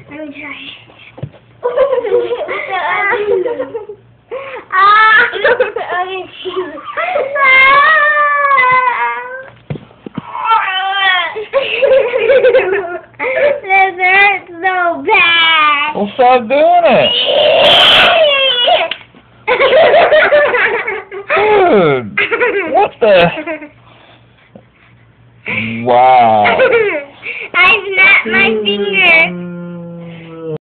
Let me try. This hurts so bad. Well, stop doing it. Dude, what the? Wow. I snapped my finger.